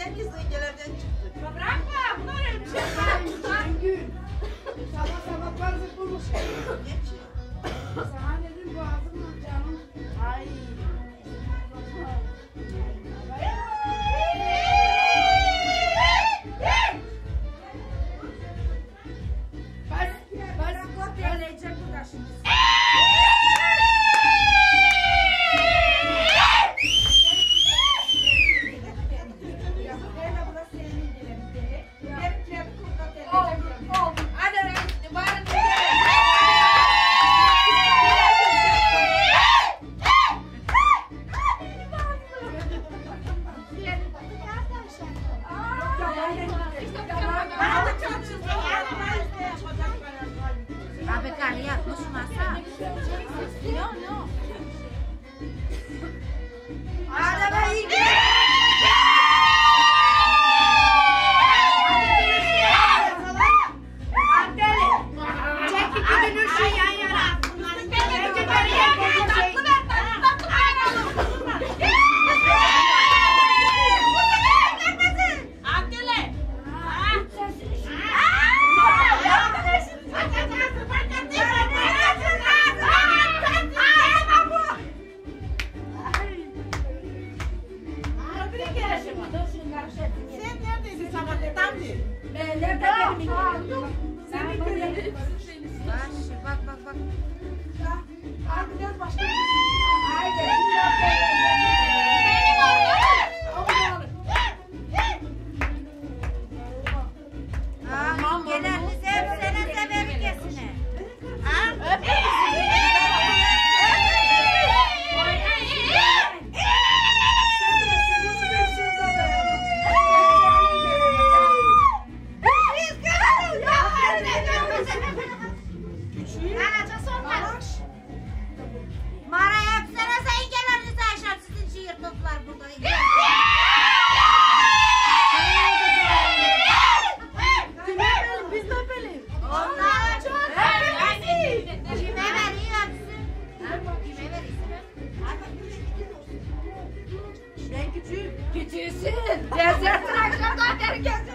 Temiz zengelerden çıktı. Bırakma, bunlar öyle bir şey. Gün. Sabah bazı bulmuş. Geç. Sana dedim boğazım canım. Ay. Abi karı yatmış masa. No. Araba iyi gidiyor. Çek iki gün üşü yan yana. Sen neredeydin sabahtan beri? Bak. Biraz başka Genelinize hepsine verirgesine. Mara yapsana sayın genelinize aşağı sizin şiir toplar burada. Biz ne yapalım? Onlar çok kime veriyorsun? Kime veriyorsun? Ben küçüğüm. Küçüğüsün. Cezertin akşamdan beri gezdim.